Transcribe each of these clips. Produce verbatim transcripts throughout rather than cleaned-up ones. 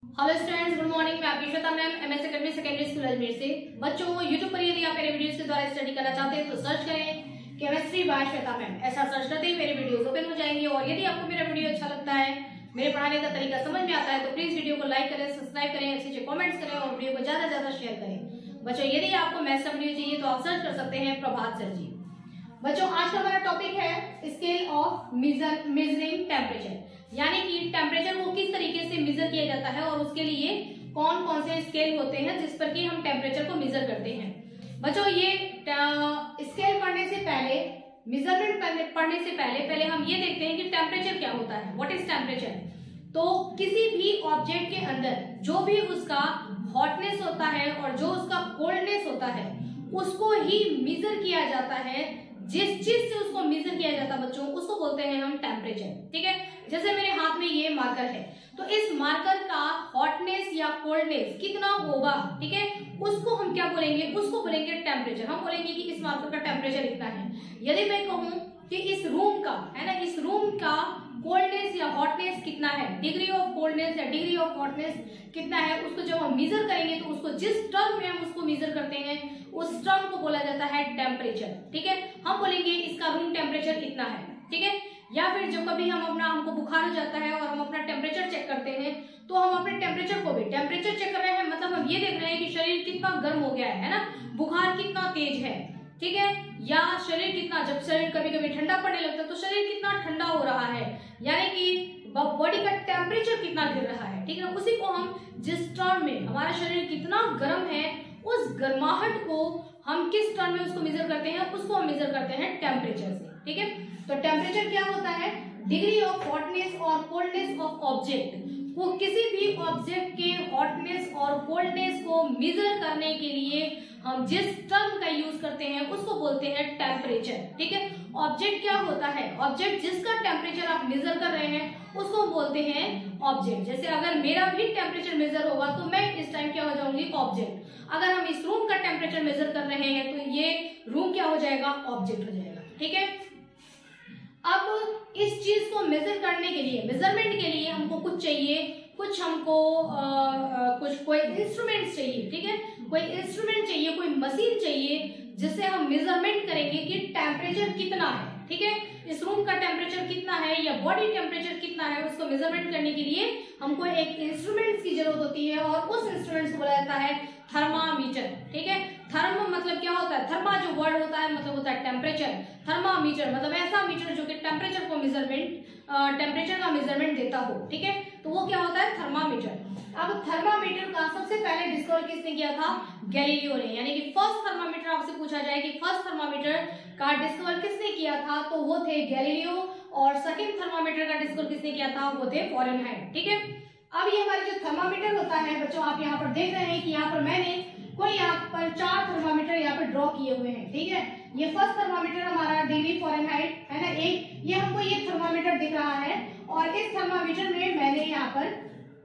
Hello students, good morning. मैं आपकी Shweta ma'am, MS academy secondary school Ajmer से। बच्चों, यूट्यूब पर यदि आप मेरे वीडियोस के द्वारा स्टडी करना चाहते हैं तो सर्च करें केमिस्ट्री बाय श्वेता मैम। ऐसा सर्च करते ही मेरे वीडियोस ओपन हो जाएंगे। और यदि आपको मेरा वीडियो अच्छा लगता है, मेरे पढ़ाने का तरीका समझ में आता है, तो प्लीज वीडियो को लाइक करें, सब्सक्राइब करें, अच्छे अच्छे कॉमेंट्स करें और वीडियो को ज्यादा ज्यादा शेयर करें। बच्चों, यदि आपको मैथ्स का वीडियो चाहिए तो आप सर्च कर सकते हैं प्रभात सर जी। बच्चों, आज का हमारा टॉपिक है स्केल ऑफ मेजरिंग टेम्परेचर, यानी कि टेम्परेचर को किस तरीके से मेजर किया जाता है और उसके लिए कौन कौन से स्केल होते हैं जिस पर कि हम टेम्परेचर को मेजर करते हैं। बच्चों, ये स्केल पढ़ने से पहले, मेजरमेंट पढ़ने से पहले पहले हम ये देखते हैं कि टेम्परेचर क्या होता है। What is temperature? तो किसी भी ऑब्जेक्ट के अंदर जो भी उसका हॉटनेस होता है और जो उसका कोल्डनेस होता है उसको ही मेजर किया जाता है। जिस चीज से उसको मेजर किया जाता है बच्चों, उसको बोलते हैं हम टेम्परेचर। ठीक है, जैसे मेरे हाथ में ये मार्कर है, तो इस मार्कर का हॉटनेस या कोल्डनेस कितना होगा, ठीक है, उसको हम क्या बोलेंगे? उसको बोलेंगे टेम्परेचर। हम बोलेंगे कि इस मार्कर का टेम्परेचर इतना है। यदि मैं कहूं कि इस रूम का है ना, इस रूम का कोल्डनेस या हॉटनेस कितना है, डिग्री ऑफ कोल्डनेस या डिग्री ऑफ हॉटनेस कितना है, उसको जब हम मेजर करेंगे तो उसको जिस टर्म में हम उसको मेजर करते हैं उस टर्म को बोला जाता है टेम्परेचर। ठीक है, हम बोलेंगे इसका रूम टेम्परेचर इतना है। ठीक है, या फिर जो कभी हम अपना हमको बुखार हो जाता है और हम अपना टेम्परेचर चेक करते हैं तो हम अपने टेम्परेचर को भी टेम्परेचर चेक कर रहे हैं, मतलब हम ये देख रहे हैं कि शरीर कितना गर्म हो गया है ना, बुखार कितना तेज है। ठीक है, या शरीर कितना, जब शरीर कभी कभी ठंडा पड़ने लगता है तो शरीर कितना ठंडा हो रहा है, यानी कि बॉडी का टेम्परेचर कितना गिर रहा है। ठीक है, उसी को हम जिस टर्म में हमारा शरीर कितना गर्म है उस गर्माहट को हम किस टर्म में उसको मेजर करते हैं, उसको हम मेजर करते हैं टेम्परेचर से। ठीक है, तो टेम्परेचर क्या होता है? डिग्री ऑफ हॉटनेस और कोल्डनेस ऑफ ऑब्जेक्ट। वो किसी भी ऑब्जेक्ट के हॉटनेस और कोल्डनेस को मेजर करने के लिए हम जिस टर्म का यूज करते हैं उसको बोलते हैं टेम्परेचर। ठीक है, ऑब्जेक्ट क्या होता है? ऑब्जेक्ट जिसका टेम्परेचर आप मेजर कर रहे हैं उसको बोलते हैं ऑब्जेक्ट। जैसे अगर मेरा भी टेम्परेचर मेजर होगा तो मैं इस टाइम क्या हो जाऊंगी? ऑब्जेक्ट। अगर हम इस रूम का टेम्परेचर मेजर कर रहे हैं तो ये रूम क्या हो जाएगा? ऑब्जेक्ट हो जाएगा। ठीक है, अब इस चीज को मेजर करने के लिए, मेजरमेंट के लिए हमको कुछ चाहिए, कुछ हमको आ, आ, कुछ कोई इंस्ट्रूमेंट चाहिए। ठीक है, कोई इंस्ट्रूमेंट चाहिए, कोई मशीन चाहिए जिससे हम मेजरमेंट करेंगे कि टेम्परेचर कितना है। ठीक है, इस रूम का टेम्परेचर कितना है या बॉडी टेम्परेचर कितना है, उसको मेजरमेंट करने के लिए हमको एक इंस्ट्रूमेंट की जरूरत होती है और उस इंस्ट्रूमेंट को बोला जाता है थर्मामीटर। ठीक है, थर्म मतलब क्या होता है? थर्मा जो वर्ड होता है मतलब होता है टेम्परेचर। थर्मामीटर मतलब ऐसा मीटर जो कि टेम्परेचर को मेजरमेंट टेम्परेचर का मेजरमेंट देता हो। ठीक है, तो वो क्या होता है? थर्मामीटर। अब थर्मामीटर का सबसे पहले डिस्कवर किसने किया था? गैलीलियो ने। यानी कि फर्स्ट थर्मामीटर आपसे पूछा जाए कि फर्स्ट थर्मामीटर का डिस्कवर किसने किया था, तो वो थे गैलीलियो। और सेकंड थर्मामीटर का डिस्कवर किसने किया था? वो थे फारेनहाइट। ठीक है, अब ये हमारे जो थर्मामीटर होता है बच्चों, आप यहाँ पर देख रहे हैं कि यहाँ पर मैंने कोई यहाँ पर चार थर्मामीटर यहाँ पर ड्रॉ किए हुए हैं। ठीक है, ये फर्स्ट थर्मामीटर हमारा डिग्री फारेनहाइट है ना, एक ये हमको ये थर्मामीटर दिख रहा है और इस थर्मामीटर में मैंने यहाँ पर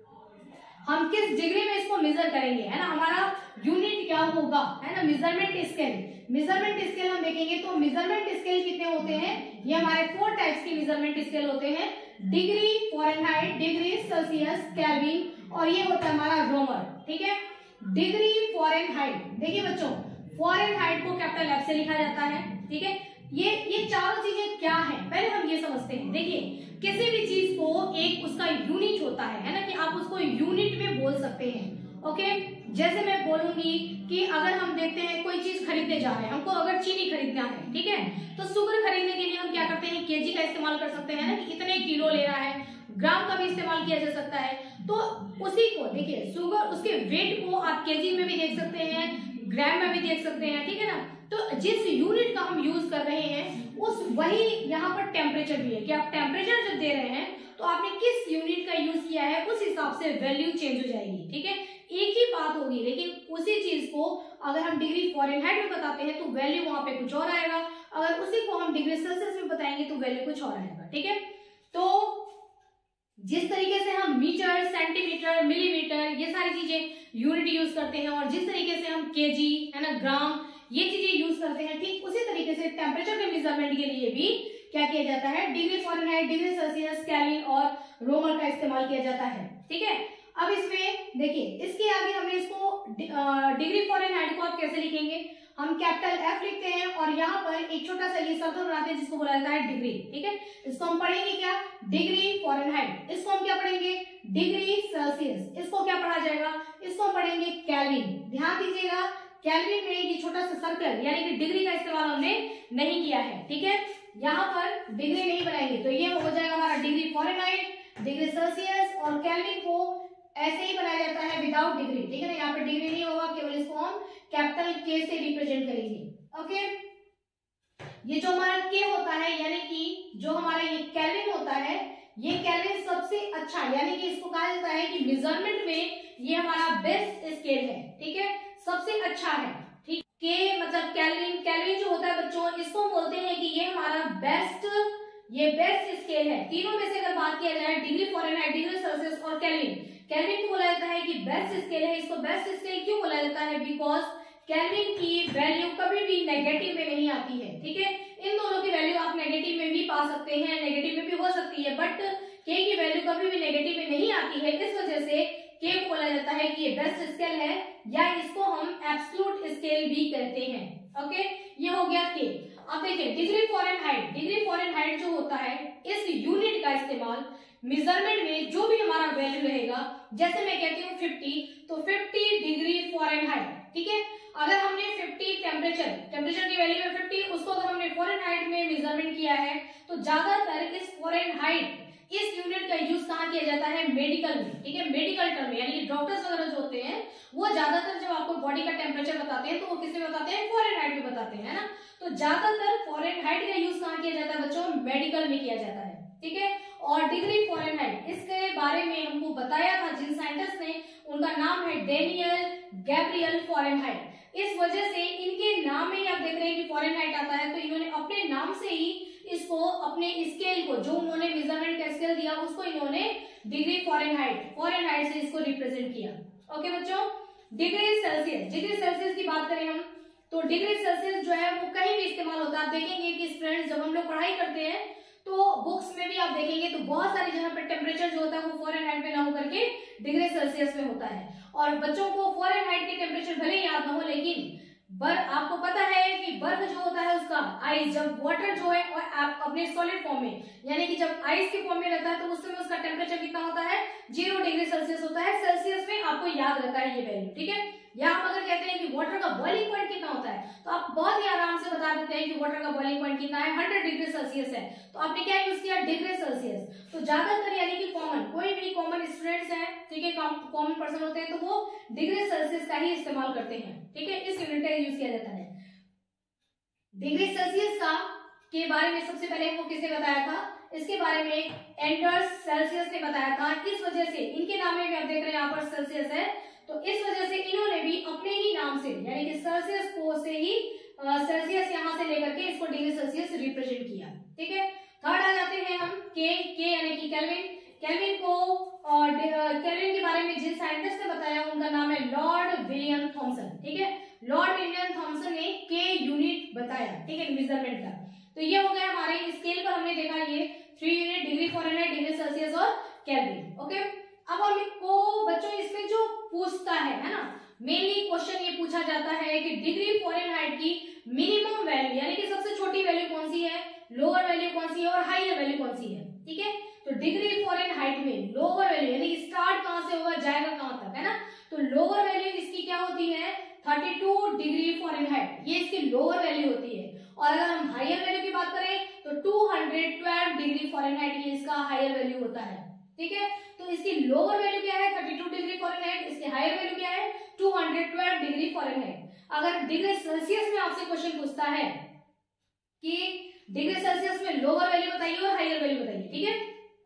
हम किस डिग्री में इसको मेजर करेंगे, है ना, हमारा यूनिट क्या होगा, है ना, मेजरमेंट स्केल। मेजरमेंट स्केल हम देखेंगे तो मेजरमेंट स्केल कितने होते हैं? ये हमारे फोर टाइप्स की मेजरमेंट स्केल होते हैं। Degree Fahrenheit, degree Celsius, kelvin और ये होता है हमारा रोमर। ठीक है, डिग्री फारेनहाइट, देखिए बच्चों, फारेनहाइट को कैपिटल एफ से लिखा जाता है। ठीक है, ये ये चारों चीजें क्या है पहले हम ये समझते हैं। देखिए, किसी भी चीज को एक उसका यूनिट होता है, है ना, कि आप उसको यूनिट में बोल सकते हैं। ओके, जैसे मैं बोलूंगी कि अगर हम देखते हैं कोई चीज खरीदने जा रहे हैं, हमको अगर चीनी खरीदना है, ठीक है, तो शुगर खरीदने के लिए हम क्या करते हैं? केजी का इस्तेमाल कर सकते हैं ना, कि इतने किलो ले रहा है। ग्राम का भी इस्तेमाल किया जा सकता है। तो उसी को देखिए, शुगर, उसके वेट को आप केजी में भी देख सकते हैं, ग्राम में भी देख सकते हैं। ठीक है ना, तो जिस यूनिट का हम यूज कर रहे हैं उस वही यहाँ पर टेम्परेचर भी है कि आप टेम्परेचर जब दे रहे हैं तो आपने किस यूनिट का यूज किया है उस हिसाब से वैल्यू चेंज हो जाएगी। ठीक है, एक ही बात होगी, लेकिन उसी चीज को अगर हम डिग्री फारेनहाइट में बताते हैं तो वैल्यू वहां पे कुछ और आएगा, अगर उसी को हम डिग्री सेल्सियस में बताएंगे तो वैल्यू कुछ और आएगा। ठीक है, तो जिस तरीके से हम मीटर, सेंटीमीटर, मिलीमीटर ये सारी चीजें यूनिट यूज करते हैं और जिस तरीके से हम केजी, है ना, ग्राम ये चीजें यूज करते हैं, ठीक उसी तरीके से टेम्परेचर के मेजरमेंट के लिए भी क्या किया जाता है? Degree Fahrenheit, degree Celsius, kelvin और रोमर का इस्तेमाल किया जाता है। ठीक है, अब इसमें देखिए इसके आगे हमने इसको डिग्री फॉरेनहाइट को आप कैसे लिखेंगे, हम कैपिटल एफ लिखते हैं और यहाँ पर एक छोटा सा ये सर्कल बनाते हैं जिसको बोला जाता है डिग्री। ठीक है, इसको हम पढ़ेंगे क्या, डिग्री फॉरेनहाइट। इसको हम क्या पढ़ेंगे, डिग्री सेल्सियस। इसको क्या पढ़ा जाएगा, इसको हम पढ़ेंगे केल्विन। ध्यान दीजिएगा केल्विन में ये छोटा सा सर्कल यानी कि डिग्री का इस्तेमाल हमने नहीं किया है। ठीक है, यहाँ पर डिग्री नहीं बनाएंगे तो ये हो जाएगा हमारा डिग्री फॉरेनहाइट, डिग्री सेल्सियस, और केल्विन को ऐसे ही बनाया जाता है विदाउट डिग्री। ठीक है ना, यहाँ पर डिग्री नहीं होगा, केवल इसको हम कैपिटल के से रिप्रेजेंट करेंगे। ओके, ये जो हमारा के होता है यानी कि जो हमारा ये केल्विन होता है, ये केल्विन सबसे अच्छा यानी कि इसको कहा जाता है कि मेजरमेंट में ये हमारा बेस्ट स्केल है। ठीक है, सबसे अच्छा है। ठीक, के मतलब केल्विन, केल्विन जो होता है बच्चों इसको बोलते हैं कि ये हमारा बेस्ट, ये बेस्ट स्केल है। तीनों में से अगर बात किया जाए डिग्री फॉरेनहाइट, डिग्री सेल्सियस और केल्विन, केल्विन को बोला जाता है कि बेस्ट स्केल है। इसको बेस्ट स्केल क्यों बोला जाता है, बिकॉज केल्विन की वैल्यू कभी भी नेगेटिव में नहीं आती है। ठीक है, इन दोनों की वैल्यू आप नेगेटिव में भी पा सकते हैं, नेगेटिव में भी हो सकती है, बट के की वैल्यू कभी भी नेगेटिव में नहीं आती है। इस वजह से के को बोला जाता है कि ये बेस्ट स्केल है, या इसको हम एब्सोल्यूट स्केल भी कहते हैं। ओके, ये हो गया के। अब देखिए डिग्री फॉरेनहाइट, डिग्री फॉरेनहाइट जो होता है इस यूनिट का इस्तेमाल मेजरमेंट में जो भी हमारा वैल्यू रहेगा, जैसे मैं कहती हूँ फिफ्टी, तो फिफ्टी डिग्री फॉरेनहाइट। ठीक है, अगर हमने फिफ्टी टेम्परेचर, टेम्परेचर की वैल्यू है फिफ्टी, उसको अगर हमने फॉरेनहाइट में मेजरमेंट किया है तो ज्यादातर इस फॉरेनहाइट इस यूनिट का यूज कहाँ किया जाता है, मेडिकल में। ठीक है, मेडिकल टर्म में, यानी कि डॉक्टर्स वगैरह जो होते हैं वो ज्यादातर जब आपको बॉडी का टेम्परेचर बताते हैं तो वो किसमें बताते हैं, फॉरेनहाइट में बताते हैं ना। तो ज्यादातर फॉरेनहाइट का यूज कहाँ किया जाता है बच्चों, मेडिकल में किया जाता है। ठीक है, और डिग्री फॉरेनहाइट इसके बारे में हमको बताया था जिन साइंटिस्ट ने, उनका नाम है डेनियल गैब्रियल फॉरेनहाइट। इस वजह से इनके नाम में ही आप देख रहे हैं कि फॉरेनहाइट आता है, तो इन्होंने अपने नाम से ही इसको, अपने स्केल को, जो उन्होंने मेजरमेंट का स्केल दिया उसको इन्होंने डिग्री फॉरेनहाइट, फॉरेनहाइट से इसको रिप्रेजेंट किया। ओके बच्चों, डिग्री सेल्सियस, डिग्री सेल्सियस की बात करें हम तो डिग्री सेल्सियस जो है वो कहीं भी इस्तेमाल होता है। आप देखेंगे कि स्टूडेंट्स जब हम लोग पढ़ाई करते हैं तो बुक्स में भी आप देखेंगे तो बहुत सारी जगह पर टेम्परेचर जो होता है वो फॉरेनहाइट में ना होकर के डिग्री सेल्सियस में होता है। और बच्चों को फॉरेनहाइट के टेम्परेचर भले याद ना हो, लेकिन बर्फ, आपको पता है कि बर्फ जो होता है उसका आइस, जब वाटर जो है और आप अपने सॉलिड फॉर्म में यानी कि जब आइस के फॉर्म में रहता है तो उस समय उसका टेम्परेचर कितना होता है, जीरो डिग्री सेल्सियस होता है। सेल्सियस में आपको याद रहता है ये वैल्यू। ठीक है, या हम अगर कहते हैं कि वाटर का बॉइलिंग पॉइंट कितना होता है तो आप बहुत ही आराम से बता देते हैं कि वाटर का बॉइलिंग पॉइंट कितना है, हंड्रेड डिग्री सेल्सियस है। तो आपने क्या यूज किया, डिग्री सेल्सियस। तो ज्यादातर यानी कि कॉमन, कोई भी कॉमन स्टूडेंट्स हैं, ठीक है, कॉमन पर्सन होते हैं तो वो डिग्री सेल्सियस का ही इस्तेमाल करते हैं। ठीक है, इस यूनिट का यूज किया जाता है। डिग्री सेल्सियस का के बारे में सबसे पहले वो किसने बताया था, इसके बारे में एंडर्स सेल्सियस ने बताया था। इस वजह से इनके नाम में भी आप देख रहे हैं यहाँ पर सेल्सियस है, तो इस वजह से इन्होंने भी अपने ही नाम से यानी कि सेल्सियस को से ही सेल्सियस यहाँ से लेकर के इसको डिग्री सेल्सियस रिप्रेजेंट किया। ठीक है, थर्ड आ जाते हैं हम के, के यानी कि केल्विन। केल्विन को और केल्विन के बारे में जिन साइंटिस्ट ने बताया उनका नाम है लॉर्ड विलियम थॉमसन। ठीक है, लॉर्ड विलियम थॉमसन ने के यूनिट बताया। ठीक है, मेजरमेंट का। तो ये हो गया हमारे स्केल पर हमने देखा ये three unit, degree Fahrenheit, degree Celsius और केल्विन। ओके, अब हमको बच्चों इसमें जो पूछता है है ना, मेनली क्वेश्चन ये पूछा जाता है कि डिग्री फॉरेनहाइट की मिनिमम वैल्यू यानी कि सबसे छोटी वैल्यू कौन सी है, लोअर वैल्यू कौन सी है और हाईयर वैल्यू कौन सी है। ठीक है, तो डिग्री फॉरेनहाइट में लोअर वैल्यू यानी कि स्टार्ट कहां से होगा, जाएगा कहां तक, है ना। तो लोअर वैल्यू इसकी क्या होती है, थर्टी टू डिग्री फॉरेनहाइट, ये इसकी लोअर वैल्यू होती है। और अगर हम हाईयर वैल्यू की बात करें तो two hundred twelve degree Fahrenheit ये इसका हाईयर वैल्यू होता है। ठीक है, तो इसकी लोअर वैल्यू क्या है, थर्टी टू डिग्री फॉरेनहाइट, इसकी हाईयर वैल्यू क्या है, two hundred twelve degree Fahrenheit. अगर डिग्री सेल्सियस में आपसे क्वेश्चन पूछता है कि डिग्री सेल्सियस में लोअर वैल्यू बताइए और हाईयर वैल्यू बताइए। ठीक है,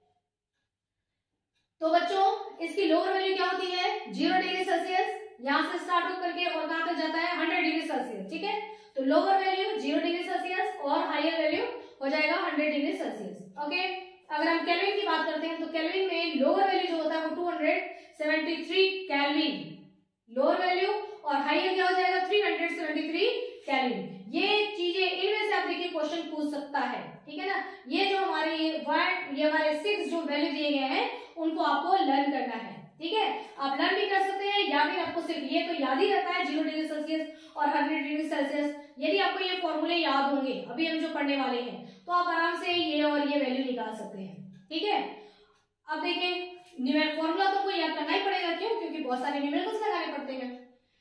तो बच्चों इसकी लोअर वैल्यू क्या होती है, जीरो डिग्री सेल्सियस, यहां से स्टार्ट होकर के और कहां तक जाता है, हंड्रेड डिग्री सेल्सियस। ठीक है, तो lower value zero degree Celsius और हाईयर वैल्यू हो जाएगा हंड्रेड डिग्री सेल्सियस। ओके, अगर हम केल्विन की बात करते हैं तो केल्विन में लोअर वैल्यू जो होता है वो two hundred seventy three kelvin lower value, और हाईयर क्या हो जाएगा three hundred seventy three kelvin. ये चीजें इनमें से आप देखिए क्वेश्चन पूछ सकता है। ठीक है ना, ये जो हमारे वन ये हमारे सिक्स जो वैल्यू दिए गए हैं उनको आपको लर्न करना है। ठीक है, आप लर्न भी कर सकते हैं या फिर आपको सिर्फ ये तो याद ही रहता है जीरो डिग्री सेल्सियस और हंड्रेड डिग्री सेल्सियस। यदि आपको ये फॉर्मूले याद होंगे अभी हम जो पढ़ने वाले हैं तो आप आराम से ये और ये वैल्यू निकाल सकते हैं। ठीक है, अब देखिए न्यूमेरिकल फॉर्मूला तो आपको याद करना ही पड़ेगा, क्यों? क्योंकि बहुत सारे न्यूमेरिकल्स लगाने पड़ते हैं।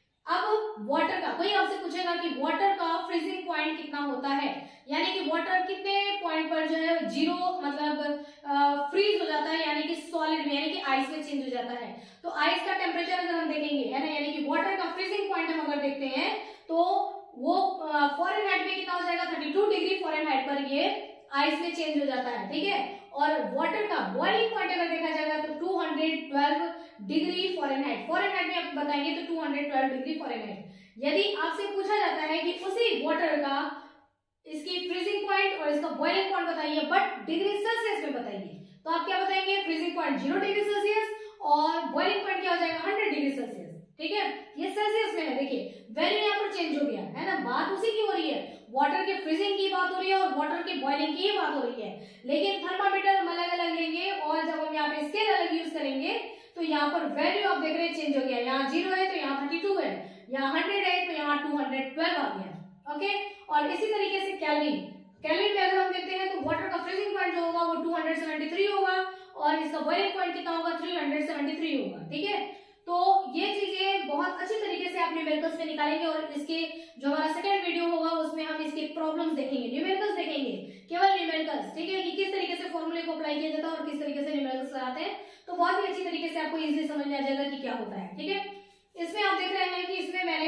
अब वाटर का कोई आपसे पूछेगा कि वाटर का फ्रीजिंग पॉइंट कितना होता है, यानी कि वाटर कितने पॉइंट पर जो है जीरो मतलब फ्रीज हो जाता है, यानी कि सॉलिड में यानी कि आइस में चेंज हो जाता है। तो आइस का टेम्परेचर अगर हम देखेंगे है ना, यानी कि वाटर का फ्रीजिंग पॉइंट हम अगर देखते हैं तो वो फॉरेनहाइट में कितना हो जाएगा, थर्टी टू डिग्री फॉरेनहाइट पर ये आइस में चेंज हो जाता है। ठीक है, और वाटर का बॉइलिंग पॉइंट अगर देखा जाएगा तो two hundred twelve degree Fahrenheit, Fahrenheit में आप बताएंगे तो two hundred twelve degree Fahrenheit. यदि आपसे पूछा जाता है कि उसी वाटर का इसकी फ्रीजिंग पॉइंट और इसका बॉइलिंग पॉइंट बताइए बट डिग्री सेल्सियस में बताइए, तो आप क्या बताएंगे, freezing point zero degree Celsius और बॉइलिंग पॉइंट क्या हो जाएगा, हंड्रेड डिग्री सेल्सियस। ठीक है, ये सेल्सियस में है, देखिए वैल्यू यहाँ पर चेंज हो गया है ना, बात उसी की हो रही है, वाटर के फ्रीजिंग की बात हो रही है और वाटर के बॉइलिंग की बात हो रही है, लेकिन थर्मामीटर हम अलग अलग लेंगे और जब हम यहाँ पे स्केल अलग यूज करेंगे तो यहाँ पर वैल्यू आप देख रहे हैं चेंज हो गया, यहाँ जीरो है तो यहाँ थर्टी टू है, यहाँ हंड्रेड है तो यहाँ टू हंड्रेड ट्वेल्व आ गया। ओके, और इसी तरीके से केल्विन, केल्विन में अगर हम देखते हैं तो वाटर का फ्रीजिंग पॉइंट जो होगा वो टू हंड्रेड सेवेंटी थ्री होगा और इसका बॉइलिंग पॉइंट कितना होगा, थ्री हंड्रेड सेवेंटी थ्री होगा। ठीक है, तो ये चीजें बहुत अच्छी तरीके से आप न्यूमेरिकल्स में निकालेंगे और इसके जो हमारा सेकंड वीडियो होगा उसमें हम इसके प्रॉब्लम्स देखेंगे, न्यूमेरिकल्स देखेंगे, केवल न्यूमेरिकल्स। ठीक है, कि किस तरीके से फॉर्मूले को अप्लाई किया जाता है और किस तरीके से न्यूमेरिकल्स लगाते हैं, तो बहुत ही अच्छी तरीके से आपको इजीली समझ में आ जाएगा कि क्या होता है। ठीक है, इसमें आप देख रहे हैं कि इसमें मैंने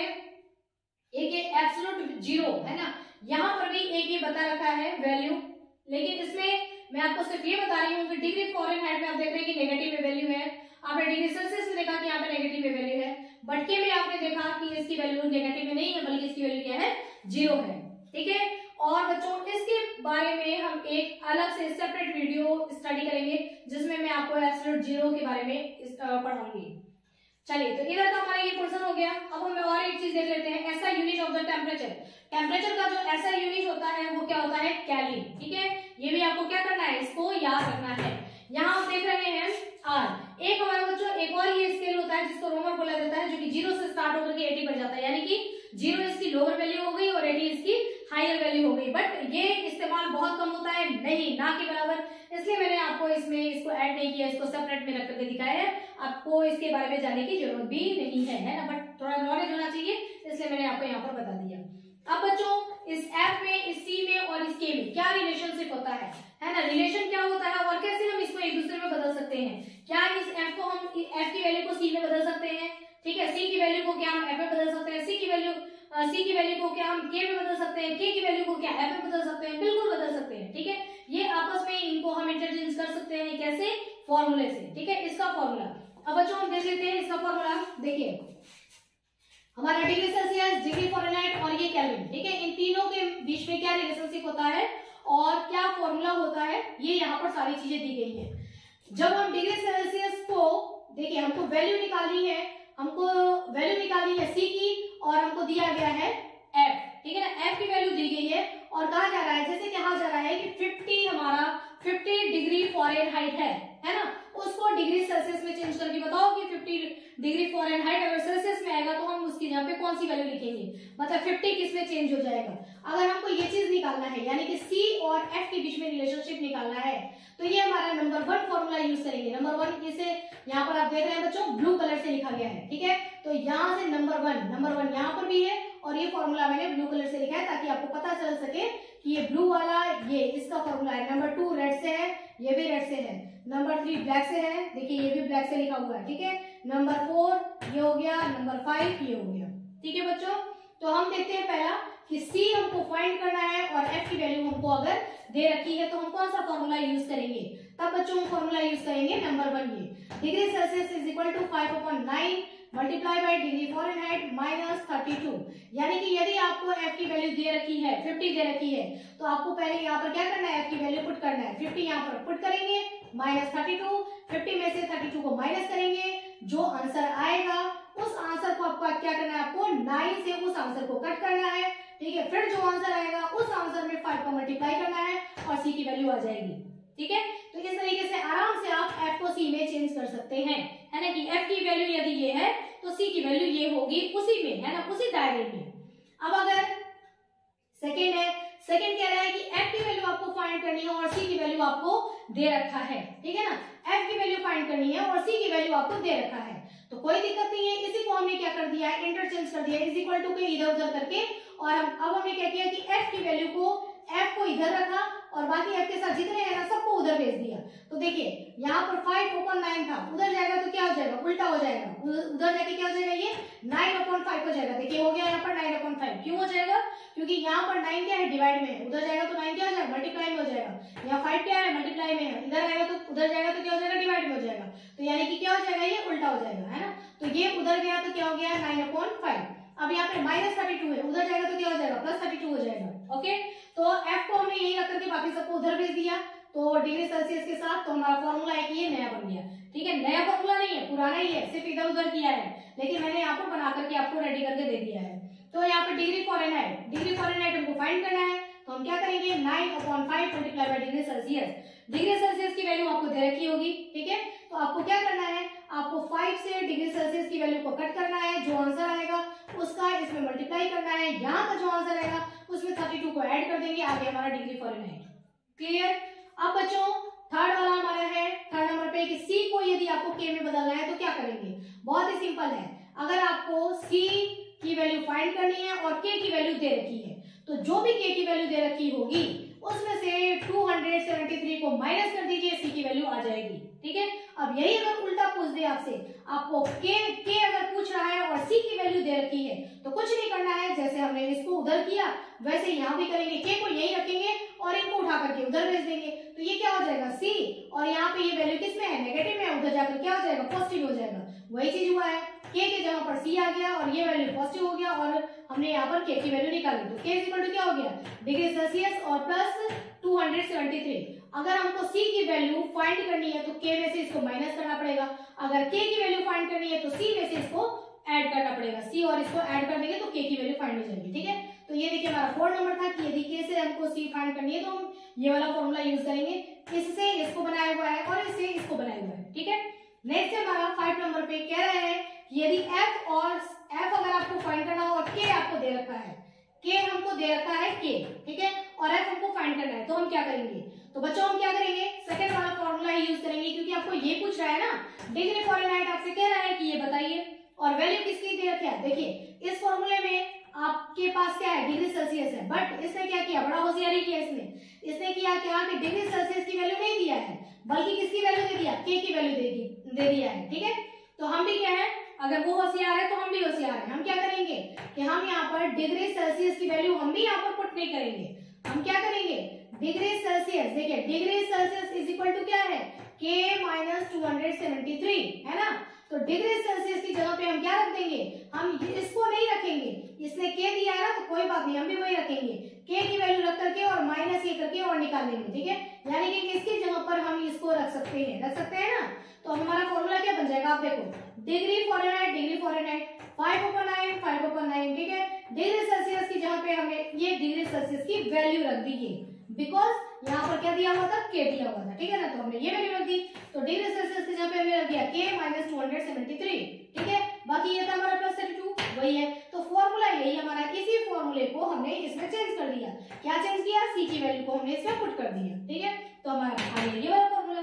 एक ये एब्सोल्यूट जीरो है ना, यहाँ पर भी एक ये बता रखा है वैल्यू, लेकिन इसमें मैं आपको सिर्फ ये बता रही हूँ कि डिग्री फॉरेनहाइट में आप देख रहे हैं कि नेगेटिव में वैल्यू है, आपने डिग्री सेल्सियस में देखा कि यहाँ पे नेगेटिव में वैल्यू है, बट के में आपने देखा कि इसकी वैल्यू नेगेटिव में नहीं है बल्कि इसकी वैल्यू क्या है, जीरो है। ठीक है, और बच्चों इसके बारे में हम एक अलग से सेपरेट वीडियो स्टडी करेंगे जिसमें मैं आपको एब्सोल्यूट जीरो के बारे में पढ़ाऊंगी। चलिए, तो इधर का हमारा ये पोर्शन हो गया। अब हम और एक चीज देख लेते हैं, ऐसा unit of the temperature. Temperature का जो ऐसा यूनिट होता है वो क्या होता है, केल्विन। ठीक है, ये भी आपको क्या करना है, इसको याद रखना है। यहाँ आप देख रहे हैं आर, एक हमारे बच्चों एक और ये स्केल होता है जिसको रोमन बोला जाता है, जो कि जीरो से स्टार्ट होकर के एटी पर जाता है, यानी कि जीरो इसकी लोअर वैल्यू हो गई और एटी इसकी हायर वैल्यू हो गई, बट ये इस्तेमाल बहुत कम होता है, नहीं ना के बराबर, इसलिए मैंने आपको इसमें इसको ऐड नहीं किया, इसको सेपरेट में रख करके दिखाया है। आपको इसके बारे में जानने की जरूरत भी नहीं है, है ना, बट थोड़ा नॉलेज होना चाहिए, इसलिए मैंने आपको यहाँ पर बता दिया। अब बच्चों इस एफ में, इस सी में और इस के में क्या रिलेशनशिप होता है, है ना, रिलेशन क्या होता है और कैसे हम इसको एक दूसरे में बदल सकते हैं। क्या इस एफ को हम एफ की वैल्यू को सी में बदल सकते हैं, ठीक है, सी की वैल्यू को क्या हम एफ में बदल सकते हैं, सी की वैल्यू सी की वैल्यू को क्या हम के में बदल सकते हैं, के की वैल्यू को क्या एफ में बदल सकते हैं, बिल्कुल बदल सकते हैं। ठीक है, ये आपस में इनको हम इंटरचेंज कर सकते हैं, कैसे, फॉर्मूले से। ठीक है, इसका फॉर्मूला अब बच्चों हम देख लेते हैं, इसका फॉर्मूला देखिए, हमारा डिग्री सेल्सियस, डिग्री फॉरेनहाइट और ये केल्विन। ठीक है, इन तीनों के बीच में क्या रिलेशनशिप होता है और क्या फॉर्मूला होता है, ये यहाँ पर सारी चीजें दी गई हैं। जब हम डिग्री सेल्सियस को देखिए, हमको वैल्यू निकालनी है, हमको वैल्यू निकालनी है सी की और हमको दिया गया है एफ। ठीक है ना, एफ की वैल्यू दी गई है और कहा जा रहा है, जैसे कहा जा रहा है कि फिफ्टी हमारा फिफ्टी डिग्री फॉरेनहाइट है, है ना, उसको डिग्री सेल्सियस में चेंज करके बताओ कि फिफ्टी डिग्री फॉरेनहाइट अगर सेल्सियस में आएगा तो हम उसकी जगह पे कौन सी वैल्यू लिखेंगे, मतलब फिफ्टी किस में चेंज हो जाएगा। अगर हमको ये चीज निकालना है, यानी कि सी और एफ के बीच में रिलेशनशिप निकालना है, तो ये हमारा नंबर वन फॉर्मूला यूज करेंगे। नंबर वन इसे यहाँ पर आप देख रहे हैं बच्चों, ब्लू कलर से लिखा गया है। ठीक है, तो यहाँ से नंबर वन, नंबर वन यहाँ पर भी है और ये फॉर्मूला मैंने ब्लू कलर से लिखा है ताकि आपको पता चल सके कि ये ब्लू वाला ये इसका फॉर्मूला है। नंबर टू रेड से है, ये भी रेड से है। नंबर थ्री ब्लैक से है, देखिए ये भी ब्लैक से लिखा हुआ है। ठीक है, नंबर फोर ये हो गया, नंबर फाइव ये हो गया। ठीक है बच्चों, तो हम देखते हैं पहला कि सी हमको फाइंड करना है और एफ की वैल्यू हमको अगर दे रखी है तो हम कौन सा फॉर्मूला यूज करेंगे। तब बच्चों हम फॉर्मूला यूज करेंगे नंबर वन, ये degree Celsius is equal to five upon nine multiply by degree Fahrenheit minus thirty two. यानी कि यदि आपको एफ की वैल्यू दे रखी है, फिफ्टी दे रखी है, तो आपको पहले यहाँ पर क्या करना है, एफ की वैल्यू पुट करना है। फिफ्टी यहाँ पर पुट करेंगे, माइनस थर्टी टू, फिफ्टी में से थर्टी टू को माइनस करेंगे, जो आंसर आएगा उस आंसर को आपको क्या करना है, आपको नाइन से उस आंसर को कट करना है। ठीक है, फिर जो आंसर आएगा उस आंसर में फाइव का मल्टीप्लाई करना है और सी की वैल्यू आ जाएगी। ठीक है, तो इस तरीके से आराम से आप एफ को सी में चेंज कर सकते हैं, है ना, कि f की वैल्यू यदि ये है तो c की वैल्यू ये होगी, उसी में, है ना, उसी दायरे में। अब अगर सेकेंड है, सेकेंड कह रहा है कि f की वैल्यू आपको फाइंड करनी है और c की वैल्यू आपको दे रखा है, ठीक है ना, f की वैल्यू फाइंड करनी है और c की वैल्यू आपको दे रखा है, तो कोई दिक्कत नहीं है। इसी को हमने क्या कर दिया है, इंटरचेंज कर दिया, इज इक्वल टू के इधर उधर करके, और हम अब हमने क्या किया कि f की वैल्यू को f को इधर रखा और बाकी f के साथ जितने हैं ना सबको उधर भेज दिया। तो देखिए यहाँ पर फाइव अपॉन नाइन था, उधर जाएगा तो क्या हो जाएगा, उल्टा हो जाएगा, उधर जाके क्या हो जाएगा, ये नाइन अपॉन फाइव हो जाएगा। देखिए हो गया यहाँ पर नाइन अपॉन फाइव, क्यों हो जाएगा, क्योंकि यहाँ पर नाइन क्या है, डिवाइड में है, उधर जाएगा तो नाइन क्या हो जाएगा, मल्टीप्लाई में हो जाएगा। यहाँ फाइव क्या है, मल्टीप्लाई में है, इधर आएगा तो उधर जाएगा तो क्या हो जाएगा, डिवाइड में हो जाएगा। तो यानी कि क्या हो जाएगा, ये उल्टा हो जाएगा, है ना। तो ये उधर गया तो क्या हो गया, नाइन अपॉन फाइव। अब यहाँ पे माइनस थर्टी टू है, उधर जाएगा तो क्या हो जाएगा, प्लस थर्टी टू हो जाएगा। ओके, तो f को हमने यही रख करके बाकी सबको उधर भेज दिया, तो डिग्री सेल्सियस के साथ। तो हमारा फॉर्मूला है कि ये नया बन गया, ठीक है, नया फॉर्मूला नहीं है, पुराना ही है, सिर्फ इधर उधर किया है, लेकिन मैंने यहाँ पर बना करके आपको रेडी करके दे दिया है। तो यहाँ पर डिग्री फॉरेनहाइट, डिग्री फॉरेनहाइट हमको फाइंड करना है, तो हम क्या करेंगे, nine upon five multiply by degree Celsius. Degree Celsius की वैल्यू आपको दे रखी होगी, ठीक है, तो आपको क्या करना है, आपको फाइव से डिग्री सेल्सियस की वैल्यू को कट करना है, जो आंसर आएगा उसका इसमें मल्टीप्लाई करना है, यहाँ का जो आंसर आएगा उसमें थर्टी टू को ऐड कर देंगे, आगे हमारा डिग्री फॉरेनहाइट। क्लियर। अब बच्चों थर्ड वाला हमारा है, थर्ड नंबर पे कि सी को यदि आपको के में बदलना है तो क्या करेंगे, बहुत ही सिंपल है। अगर आपको सी की वैल्यू फाइंड करनी है और के की वैल्यू दे रखी है, तो जो भी के की वैल्यू दे रखी होगी उसमें से टू सेवन थ्री को माइनस कर दीजिए, सी की वैल्यू आ जाएगी, ठीक है। अब यही अगर उल्टा पूछ दे आपसे, आपको के के अगर पूछ रहा है और सी की वैल्यू दे रखी है, तो कुछ नहीं करना है, जैसे हमने इसको उधर किया वैसे यहाँ भी करेंगे, के को यही रखेंगे और इनको उठा करके उधर भेज देंगे, तो ये क्या हो जाएगा, सी, और यहाँ पे ये वैल्यू किसमें है, नेगेटिव में है, उधर जाकर क्या हो जाएगा, पॉजिटिव हो जाएगा। वही चीज हुआ है, के के जगह पर सी आ गया और ये वैल्यू पॉजिटिव हो गया, और हमने यहाँ पर के की वैल्यू निकाली, तो के इज इक्वल टू क्या हो गया, डिग्री सेल्सियस और प्लस टू सेवन थ्री। अगर हमको सी की वैल्यू फाइंड करनी है तो के में से इसको माइनस करना पड़ेगा, अगर के की वैल्यू फाइंड करनी है तो सी में से इसको ऐड करना पड़ेगा, सी और इसको ऐड कर देंगे तो के की वैल्यू फाइंड हो जाएगी, ठीक है। तो ये देखिए हमारा फोर्थ नंबर था कि यदि के से हमको सी फाइंड करनी है तो हम ये वाला फॉर्मूला यूज करेंगे, इससे इसको बनाया हुआ है और इससे इसको बनाया हुआ है, ठीक है। नेक्स्ट हमारा फाइव नंबर पे कह रहे हैं कि यदि एफ और एफ अगर आपको फाइंड करना हो और के आपको दे रखा है, के हमको दे रखा है के, ठीक है, और एफ हमको फाइंड करना है, तो हम क्या करेंगे, तो बच्चों हम क्या करेंगे, सेकंड वाला फॉर्मूला ही यूज करेंगे, क्योंकि आपको ये पूछ रहा है ना, डिग्री फॉरेनहाइट आपसे कह रहा है कि ये बताइए और वैल्यू किसकी दे रखी है। देखिए इस फॉर्मूले में आपके पास क्या है, डिग्री सेल्सियस है, बट इसने क्या किया, बड़ा होशियारी किया इसने इसने किया क्या कि डिग्री सेल्सियस की वैल्यू नहीं दिया है, बल्कि किसकी वैल्यू दे दिया, के की वैल्यू दे दी दे दिया है, ठीक है। तो हम भी क्या है, अगर वो होशियार है तो हम भी होशियार है, हम क्या करेंगे कि हम यहाँ पर डिग्री सेल्सियस की वैल्यू हम भी यहाँ पर पुट नहीं करेंगे, हम क्या करेंगे, डिग्री सेल्सियस, देखिए degree Celsius is equal to क्या है, के माइनस टू सेवेंटी थ्री, है ना। तो डिग्री सेल्सियस की जगह पे हम क्या रख देंगे, हम इसको नहीं रखेंगे, इसने के दिया है ना, तो कोई बात नहीं, हम भी वही रखेंगे, के की वैल्यू रख करके और माइनस ये करके और निकाल लेंगे, ठीक है। यानी कि इसकी जगह पर हम इसको रख सकते हैं, रख सकते हैं ना। तो हमारा फॉर्मूला क्या बन जाएगा, आप देखो, degree Fahrenheit, degree Fahrenheit five upon nine, five upon nine, ठीक है। डिग्री सेल्सियस की जगह पे हमने ये डिग्री सेल्सियस की वैल्यू रख दी है, बिकॉज यहाँ पर क्या दिया हुआ था, के दिया हुआ था, ठीक है ना, तो हमने ये वैल्यू रख दी। तो डिग्री सेल्सियस की जगह पे हमने रख दिया के माइनस टू सेवेंटी थ्री, ठीक है, बाकी ये था हमारा प्लस थर्टी टू, वही है। तो फॉर्मूला यही हमारा, इसी फॉर्मूले को हमने इसमें चेंज कर दिया, क्या चेंज किया, सी की वैल्यू को हमने इसमें पुट कर दिया, ठीक है। तो हमारा आ गया ये वाला फॉर्मूला।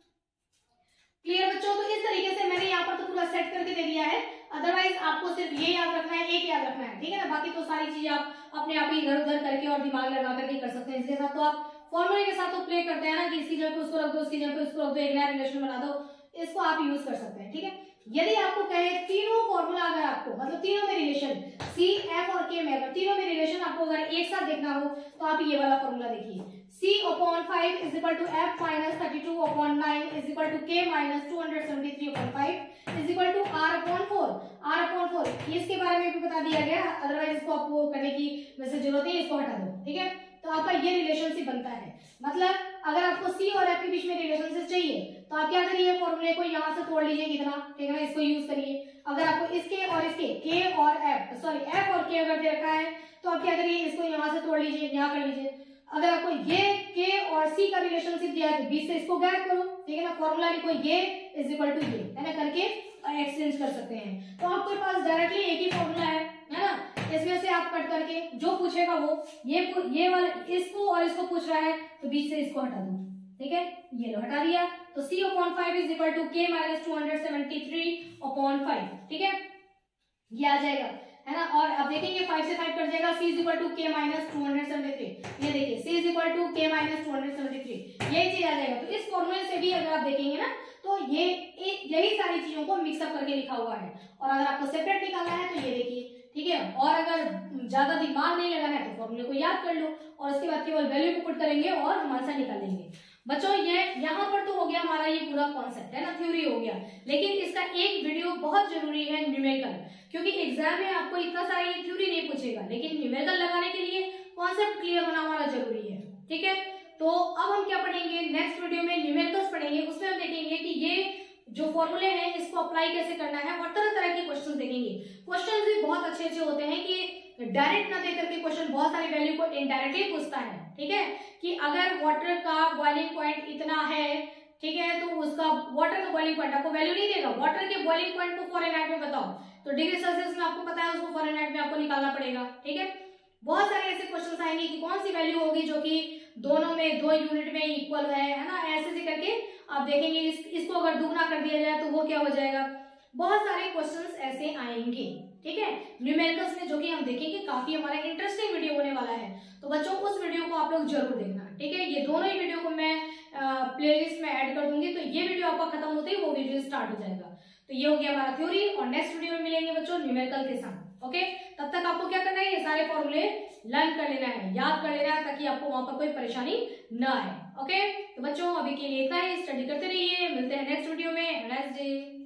क्लियर बच्चों, तो इस तरीके से मैंने यहाँ पर तो पूरा सेट करके दे दिया है, अदरवाइज आपको सिर्फ ये याद रखना है, एक याद रखना है, ठीक है ना, बाकी तो सारी चीजें आप अपने आप ही इधर उधर करके और दिमाग लगा करके कर सकते हैं। इसके साथ तो आप फॉर्मूले के साथ तो प्ले करते हैं ना, कि इसकी जगह पे उसको रख दो, उसकी जगह पे उसको रख दो, एक नया रिलेशन बना दो, इसको आप यूज कर सकते हैं, ठीक है। यदि आपको कहे तीनों फॉर्मूला, अगर आपको मतलब तीनों में रिलेशन सी, एफ और के में, अगर तीनों में रिलेशन आपको अगर एक साथ देखना हो तो आप ये वाला फॉर्मूला देखिए, c upon five is equal to F minus thirty two upon nine is equal to K minus two seventy three upon five is equal to R upon four, R upon four इसके बारे में भी बता दिया गया, otherwise इसको आपको करने की वैसे जरूरत नहीं, इसको हटा दो, ठीक है। तो आपका ये रिलेशनशिप बनता है, मतलब अगर आपको सी और एफ के बीच में रिलेशनशिप चाहिए तो आप क्या करिए, फॉर्मूले को यहाँ से तोड़ लीजिए कितना, ठीक है ना, इसको यूज करिए। अगर आपको इसके और इसके के और एफ सॉरी एफ और के अगर दे रखा है तो आप क्या करिए, इसको यहाँ से तोड़ लीजिए, यहाँ कर लीजिए। अगर आपको ये के और सी का रिलेशनशिप दिया है तो बीच से इसको गैप करो, ठीक है ना, फॉर्मूला लिखो ये इज इक्वल टू ये, है ना, करके एक्सचेंज कर सकते हैं। तो आपके पास डायरेक्टली एक ही फॉर्मूला है है ना, इसमें से आप कट करके जो पूछेगा वो ये ये वाला इसको और इसको पूछ रहा है तो बीच से इसको हटा दो, ठीक है, ये लो हटा दिया। तो c upon five is equal to K minus two hundred seventy three upon five, ठीक है, ये आ जाएगा, है ना। और अब देखेंगे फाइव से फाइव कट जाएगा, c is equal to K minus two hundred seventy three, ये देखिए c is equal to K minus two hundred seventy three, यही चीज आ जाएगा। तो इस फॉर्मूले से भी अगर आप देखेंगे ना तो ये यही सारी चीजों को मिक्सअप करके लिखा हुआ है। और अगर आपको सेपरेट निकालना है तो ये देखिए, ठीक है। और अगर ज्यादा दिमाग नहीं लगाना है तो फॉर्मूले को याद कर लो और उसके बाद केवल वैल्यू को पुट करेंगे और हम आंसर निकालेंगे। बच्चों ये यहाँ पर तो हो गया हमारा ये पूरा कॉन्सेप्ट, है ना, थ्योरी हो गया, लेकिन इसका एक वीडियो बहुत जरूरी है न्यूमेरिकल, क्योंकि एग्जाम में आपको इतना सारा ये थ्योरी नहीं पूछेगा, लेकिन न्यूमेरिकल लगाने के लिए कॉन्सेप्ट क्लियर होना हमारा जरूरी है, ठीक है। तो अब हम क्या पढ़ेंगे नेक्स्ट वीडियो में, न्यूमेरिकल्स पढ़ेंगे, उसमें हम देखेंगे कि ये जो फॉर्मूले हैं इसको अप्लाई कैसे करना है और तरह तरह के क्वेश्चन देखेंगे। क्वेश्चन भी बहुत अच्छे अच्छे होते हैं कि डायरेक्ट ना दे करके क्वेश्चन बहुत सारी वैल्यू को इनडायरेक्टली पूछता है, ठीक है, कि अगर वाटर का बॉइलिंग पॉइंट इतना है, ठीक है, तो उसका वाटर का बॉइलिंग पॉइंट आपको वैल्यू नहीं देगा, वाटर के बॉइलिंग पॉइंट को फॉरेनहाइट में बताओ, तो डिग्री सेल्सियस में आपको पता है उसको फॉरेनहाइट में आपको निकालना पड़ेगा, ठीक है। बहुत सारे ऐसे क्वेश्चन आएंगे कि कौन सी वैल्यू होगी जो कि दोनों में दो यूनिट में इक्वल है, है ना, ऐसे से करके आप देखेंगे। इस, इसको अगर दुगना कर दिया जाए तो वो क्या हो जाएगा। बहुत सारे क्वेश्चंस ऐसे आएंगे, ठीक है, न्यूमेरिकल्स में, जो कि हम देखेंगे। काफी हमारा इंटरेस्टिंग वीडियो होने वाला है, तो बच्चों उस वीडियो को आप लोग जरूर देखना, ठीक है। ये दोनों ही वीडियो को मैं प्लेलिस्ट में ऐड कर दूंगी, तो ये वीडियो आपका खत्म होते ही वो वीडियो स्टार्ट हो जाएगा। तो ये हो गया हमारा थ्योरी, और नेक्स्ट वीडियो में मिलेंगे बच्चों न्यूमेरिकल के साथ, ओके। तब तक आपको क्या करना है, ये सारे फॉर्मूले लर्न कर लेना है, याद कर लेना है, ताकि आपको वहां पर कोई परेशानी न आए, ओके। तो बच्चों अभी के लिए इतना ही, स्टडी करते रहिए, मिलते हैं नेक्स्ट वीडियो में। Have a nice day.